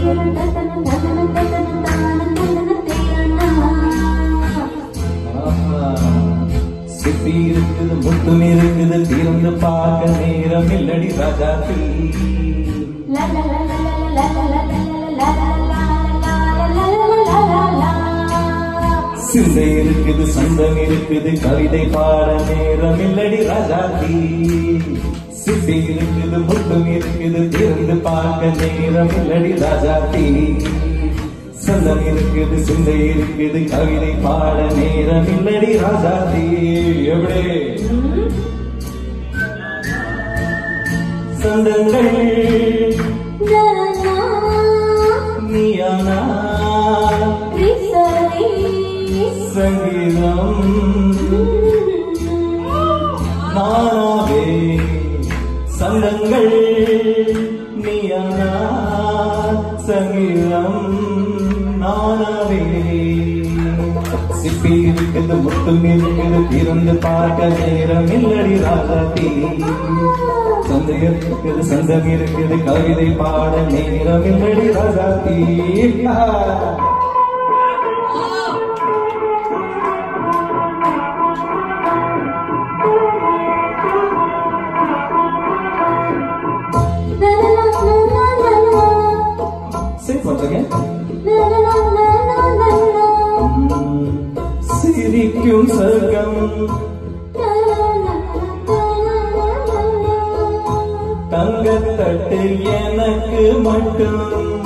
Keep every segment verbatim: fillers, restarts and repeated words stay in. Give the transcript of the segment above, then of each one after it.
சிப்பி இருக்குது முத்தும் இருக்குது தீர்ந்து பார்க்க நேரம் இல்லடி ராஜாத்தி சிந்தை இருக்குது சந்தம் இருக்குது கவிதை பாட நேரம் இல்லடி ராஜாத்தி சிப்பி இருக்குது முத்தும் இருக்குது தீர்ந்து பார்க்க நேரம் இல்லடி ராஜாத்தி சந்தம் இருக்குது சிந்தை இருக்குது கவிதை பாட நேரம் இல்லடி ராஜாத்தி எப்படி சந்தங்கள் நீயானா சங்கீதம் நானாவே சந்தங்கள் நீயானா சங்கீதம் நானாவே சிப்பி இருக்குது முத்தும் இருக்குது திறந்து பார்க்க நேரம் இல்லடி ராஜாத்தி சந்தம் இருக்குது சந்தம் இருக்குது கவிதை பாட நேரம் இல்லடி ராஜாத்தி சிரிக்கும் சர்க்கம் தங்கத்தட்டு எனக்கு மட்டும்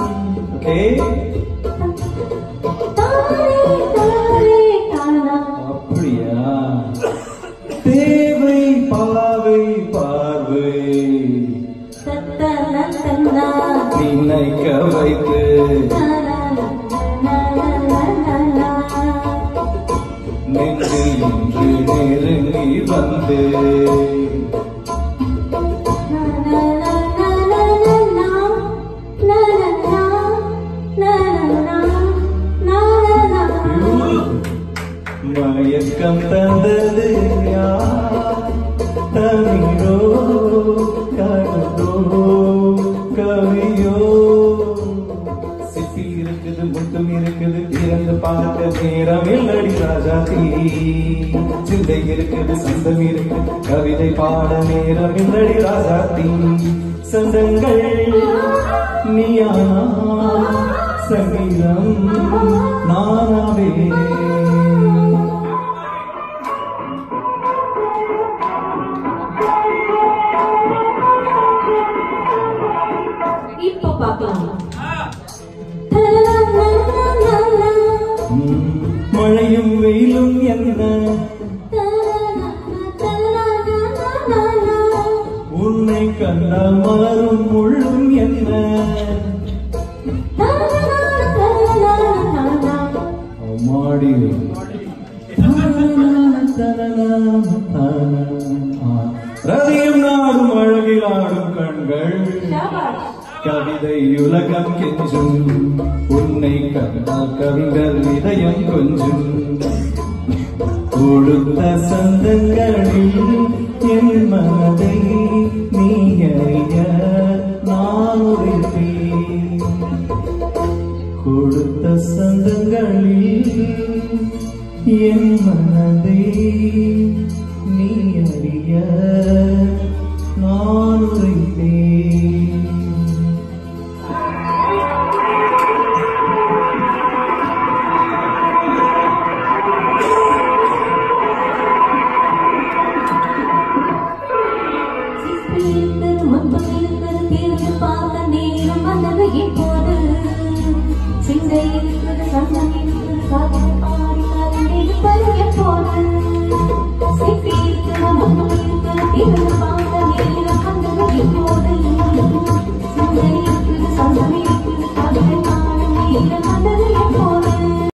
அப்படியா தேவை பாவை பார்வை நினைக்க வைத்து நெஞ்சு இன்று நெருங்கி வந்து மயக்கம் தந்தது தமிழோ கடலோ கவியோ சிப்பி இருக்குது முத்தும் இருக்குது திறந்து பார்க்க நேரம் இல்லடி ராஜாத்தி சிந்தை இருக்குது சந்தம் இருக்குது கவிதை பாட நேரம் இல்லடி ராஜாத்தி சந்தங்கள் நீயானா சங்கீதம் நானாவே இப்போ பார்க்கலாம் மழையும் வெயிலும் என்ன உன்னை கண்டால் மலரும் முள்ளும் என்ன மாடி ரதியும் நாடும் அழகில் ஆடும் கண்கள் கவிதை உலகம் கெஞ்சும் உன்னை கண்டால் கவிஞர் இதயம் கொஞ்சும் கொடுத்த சந்தங்களில் என் மனதை நீ அறிய நான் உரைத்தேன் கொடுத்த சந்தங்களில் என் மனதை நீ அறிய நான் உரைத்தேன் இப்போது சிந்தை இருக்கிறது சந்தம் இருக்கிறது